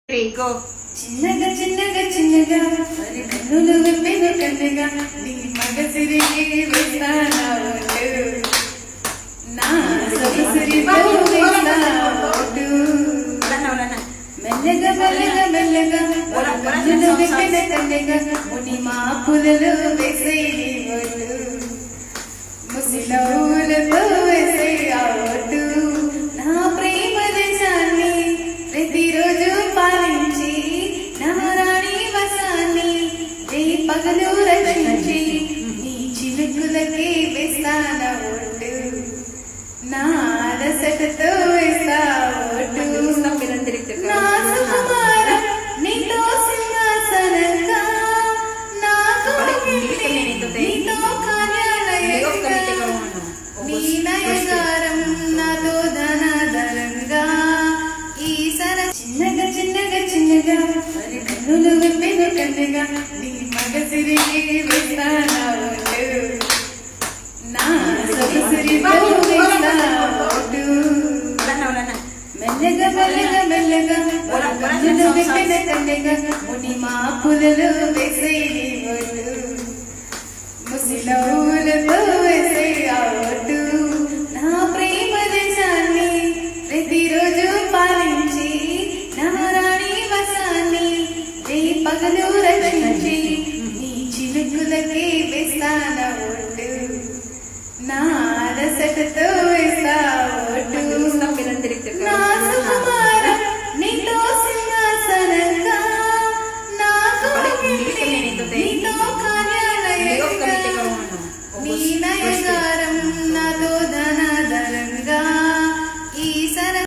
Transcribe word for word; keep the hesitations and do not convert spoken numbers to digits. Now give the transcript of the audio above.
రేగో చిన్నగా చిన్నగా చిన్నగా మరి కన్నులు విప్పిన కన్నగా నీ మగసిరికి వేస్తానోటు నా సొగసిరితో వేస్తానోటు మెల్లగా మెల్లగా మెల్లగా కన్నులు విప్పిన కన్నగా ముని మాపులలో వేసేది ఓటు ముసిలవులతో వేసే ఓటు నా ప్రేమ దేశాన్ని ప్రతిరోజు పాలించి నారాణి వసాన్ని జై పగలు రక్షించి నీ చిలుకులకే వేస్తాన ఓటు నా రసటతో వేస్తా ఓటు నా సుకుమారం నీతో సింహాసనంగా నాకు నీతో కార్యాలయంగా నీ నయగారం నాతో ధనాదరంగా చిన్నగా చిన్నగా చిన్నగా మరి కన్నులు విప్పిన కన్నగా నీ మగసిరికి వేస్తానోటు నా సొగసిరితో వేస్తానోటు మెల్లగా మెల్లగా మెల్లగా కన్నులు విప్పిన కన్నగా ముని మాపులలో వేసేది ఓటు ముసిలవులతో వేసే